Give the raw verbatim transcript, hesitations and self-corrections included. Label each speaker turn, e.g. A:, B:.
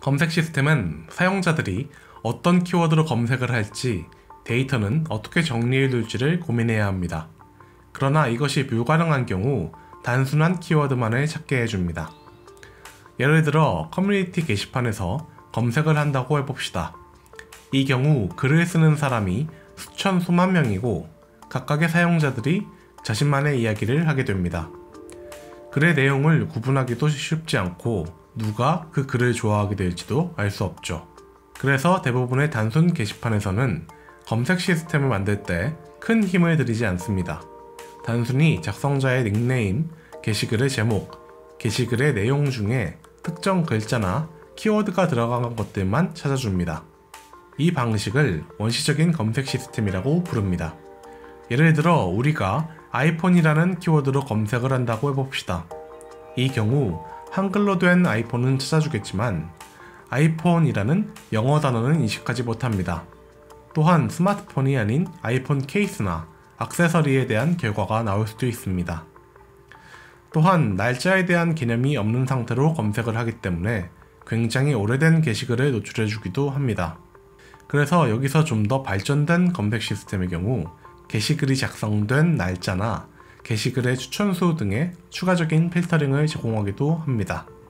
A: 검색 시스템은 사용자들이 어떤 키워드로 검색을 할지, 데이터는 어떻게 정리해둘지를 고민해야 합니다. 그러나 이것이 불가능한 경우 단순한 키워드만을 찾게 해줍니다. 예를 들어 커뮤니티 게시판에서 검색을 한다고 해봅시다. 이 경우 글을 쓰는 사람이 수천 수만 명이고 각각의 사용자들이 자신만의 이야기를 하게 됩니다. 글의 내용을 구분하기도 쉽지 않고 누가 그 글을 좋아하게 될지도 알 수 없죠. 그래서 대부분의 단순 게시판에서는 검색 시스템을 만들 때 큰 힘을 들이지 않습니다. 단순히 작성자의 닉네임, 게시글의 제목, 게시글의 내용 중에 특정 글자나 키워드가 들어간 것들만 찾아줍니다. 이 방식을 원시적인 검색 시스템이라고 부릅니다. 예를 들어 우리가 아이폰이라는 키워드로 검색을 한다고 해봅시다. 이 경우 한글로 된 아이폰은 찾아주겠지만 아이폰이라는 영어 단어는 인식하지 못합니다. 또한 스마트폰이 아닌 아이폰 케이스나 액세서리에 대한 결과가 나올 수도 있습니다. 또한 날짜에 대한 개념이 없는 상태로 검색을 하기 때문에 굉장히 오래된 게시글을 노출해주기도 합니다. 그래서 여기서 좀 더 발전된 검색 시스템의 경우 게시글이 작성된 날짜나 게시글의 추천수 등의 추가적인 필터링을 제공하기도 합니다.